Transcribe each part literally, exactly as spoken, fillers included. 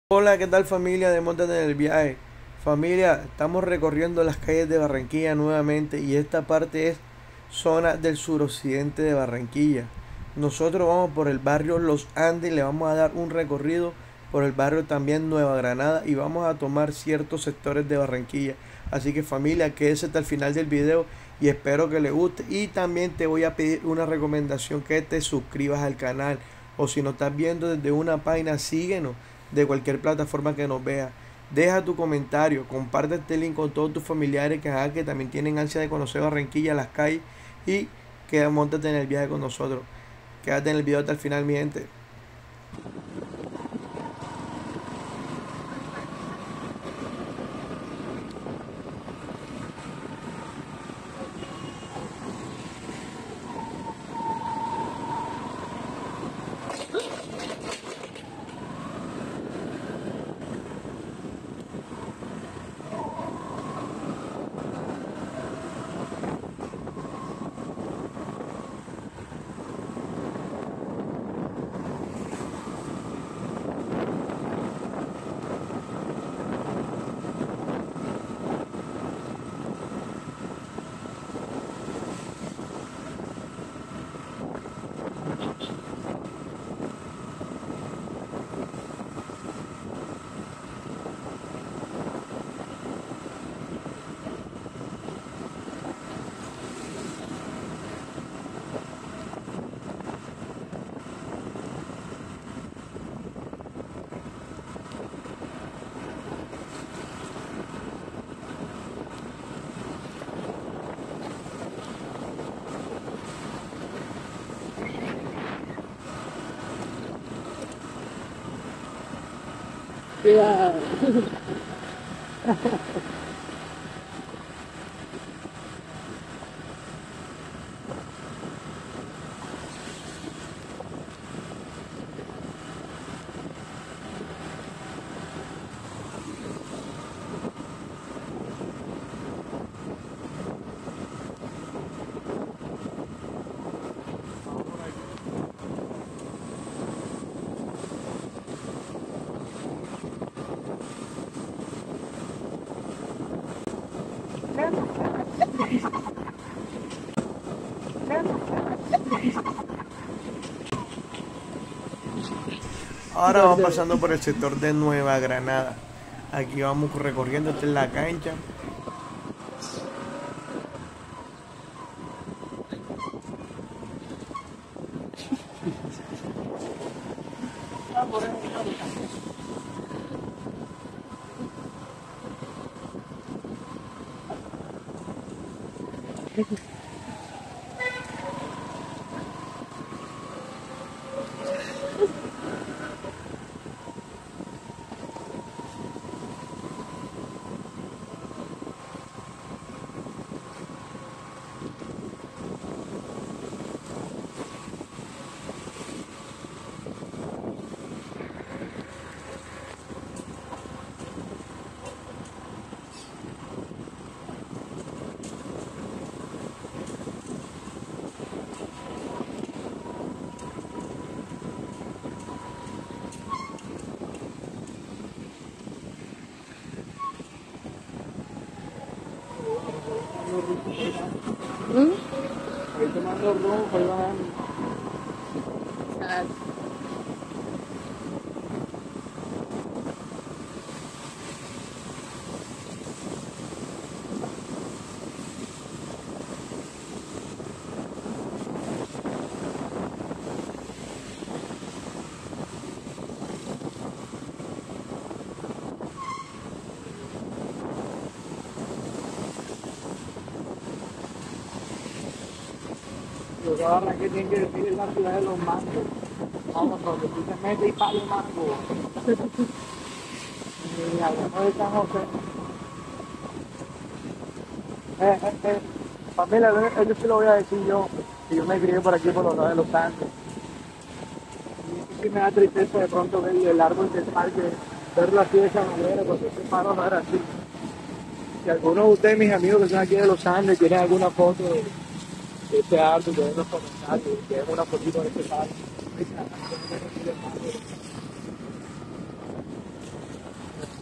Hola, ¿qué tal familia de Montate en el Viaje? Familia, estamos recorriendo las calles de Barranquilla nuevamente y esta parte es zona del suroccidente de Barranquilla. Nosotros vamos por el barrio Los Andes, le vamos a dar un recorrido por el barrio también Nueva Granada y vamos a tomar ciertos sectores de Barranquilla. Así que familia, quédese hasta el final del video y espero que le guste. Y también te voy a pedir una recomendación, que te suscribas al canal, o si nos estás viendo desde una página, síguenos de cualquier plataforma que nos vea. Deja tu comentario, comparte este link con todos tus familiares que, ajá, que también tienen ansia de conocer Barranquilla, las calles, y que montate en el viaje con nosotros. Quédate en el video hasta el final, mi gente. Yeah. Ahora vamos pasando por el sector de Nueva Granada. Aquí vamos recorriendo, esta es la cancha. Hmm? Ahí tomando rumbo, ahí bajando. Sad. Los de Barranquilla tienen que decir es la ciudad de los mangos. Vamos, donde tú te metes y pagas mango. Y hablamos de San José. Eh, eh, eh. Familia, eso eso sí lo voy a decir yo, que yo me crié por aquí por los lados de los Andes. Y sí me da tristeza de pronto ver el árbol del parque, verlo así de esa manera, porque ese paro no era así. Si algunos de ustedes, mis amigos que son aquí de los Andes, tienen alguna foto de este árbol, que ven los comentarios, que ven una fotito de este parque.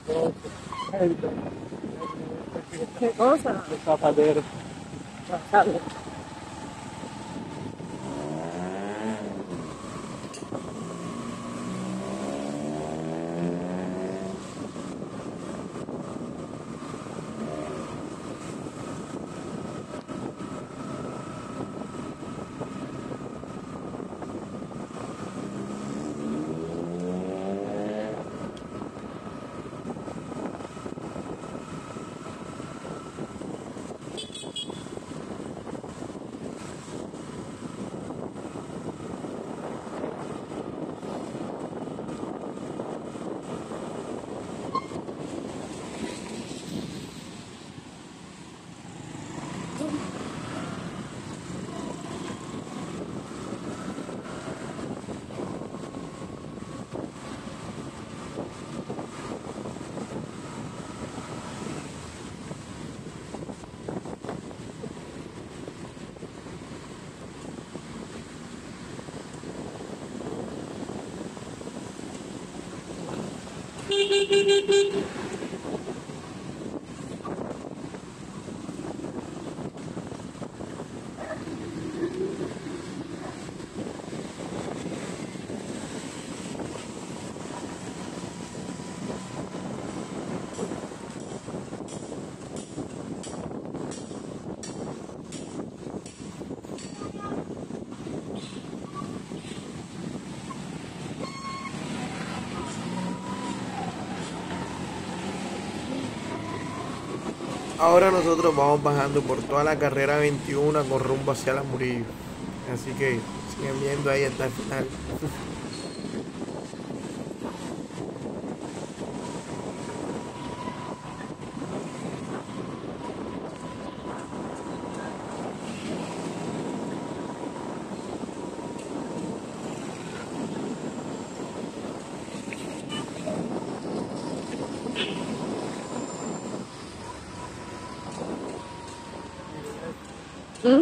Médico. ¿Qué cosa? Los zapateros. ¿Sabes? Ahora nosotros vamos bajando por toda la carrera veintiuno con rumbo hacia la Murillo. Así que siguen viendo ahí hasta el final. ¿Mm?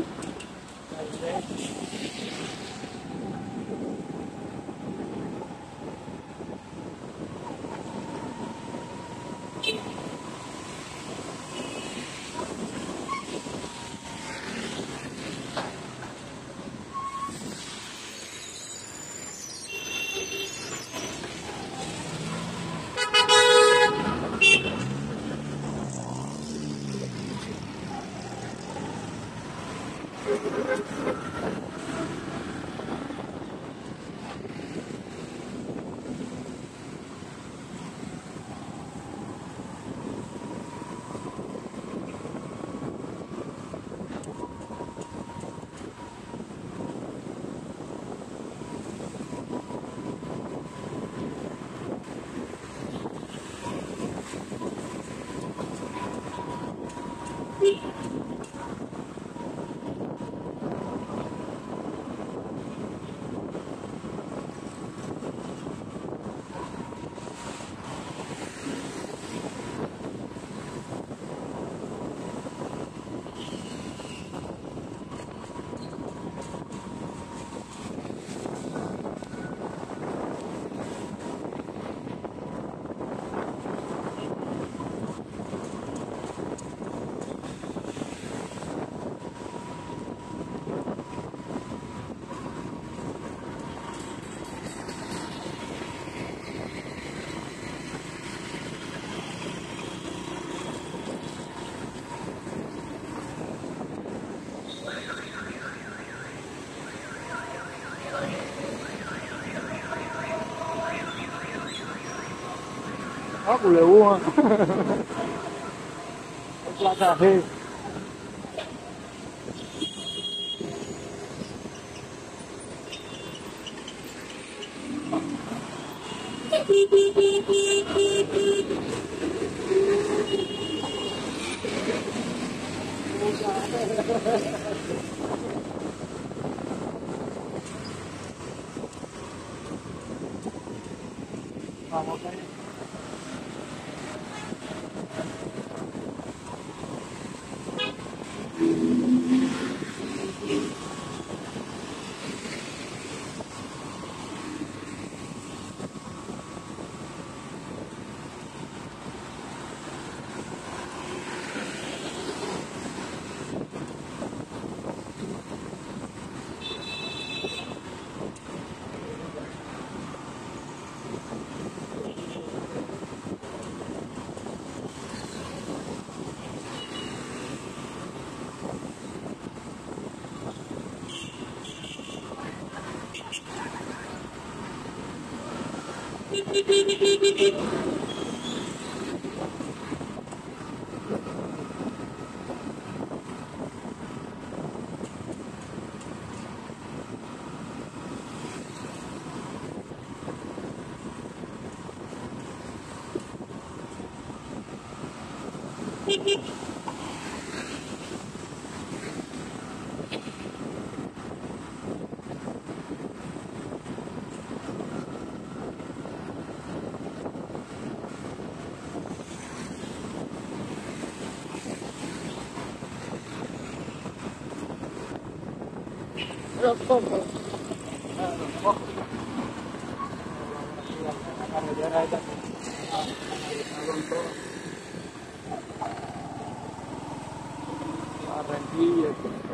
Ah, culebúa. Plaza G. Vamos a ir. Los cocos. La carretera esta. Barranquilla.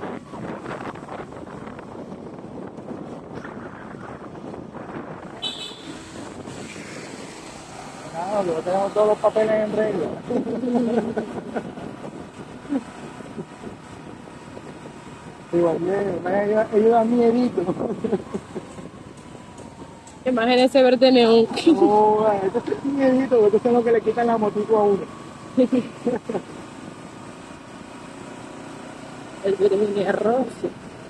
Nada, luego tenemos todos los papeles en regla. Igual, me ayuda, ayuda a miedito. Imagínese ver de neón. No, esto es miedito, porque esto es lo que le quitan la motico a uno. El Virginia Rossi.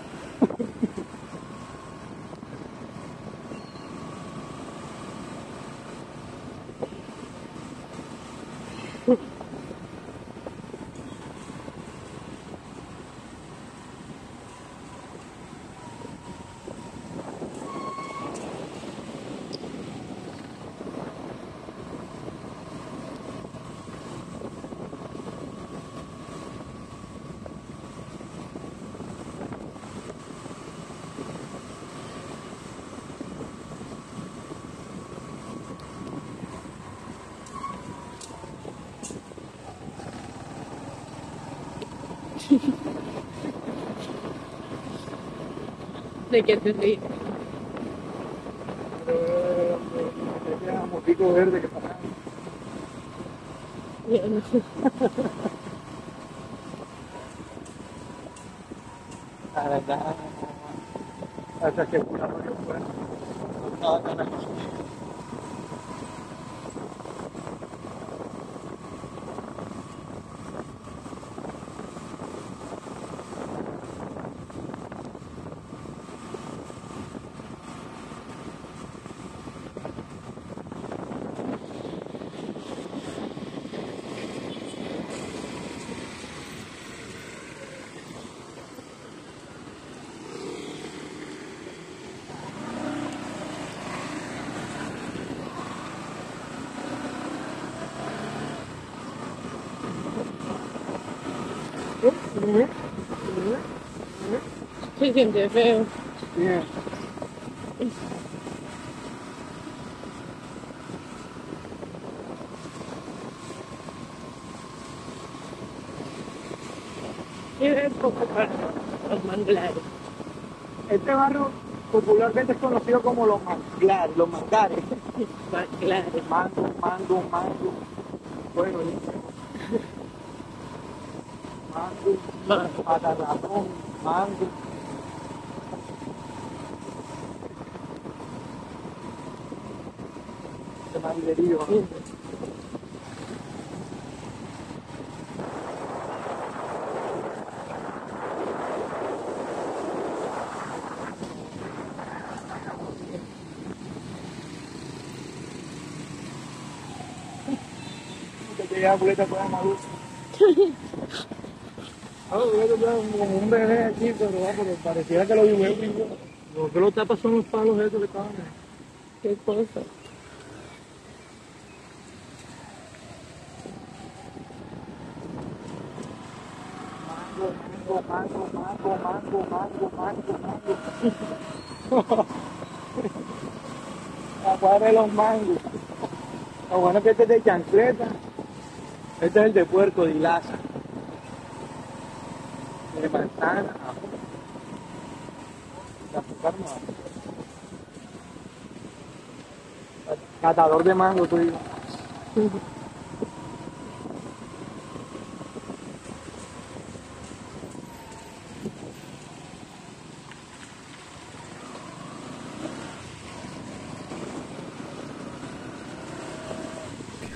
¿De qué te ríes? Ese motico verde que pasa. Yo no sé. La verdad, hasta que pura porque fue. No estaba tan aquí. Se siente feo. Bien. Y es poco para los manglares. Este barrio popularmente es conocido como los manglares, los mangares. Manglares. Mango, mango, mango. Bueno, mango, Mango. patarrapón, mango. Este manguerío. Que te lleva culeta toda madura. Ah, yo veo como un bebé aquí, pero, ah, pero pareciera que lo vive primero. Lo que lo tapa son los palos esos que estaban ahí. ¿Qué cosa? Mango, mango, mango, mango, mango, mango, mango. La cuadra de los mangos. Lo bueno es que este es de chancleta. Este es el de puerco, de hilaza. De manzana, ajo. De azúcar no hay. Catador de mango, tú digo.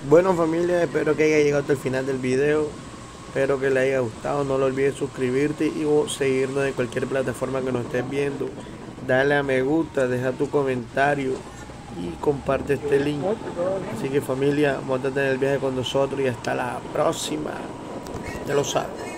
Bueno familia, espero que haya llegado hasta el final del video. Espero que le haya gustado. No lo olvides suscribirte y o seguirnos en cualquier plataforma que nos estés viendo. Dale a me gusta, deja tu comentario y comparte este link. Así que familia, montate en el viaje con nosotros y hasta la próxima. Ya lo sabes.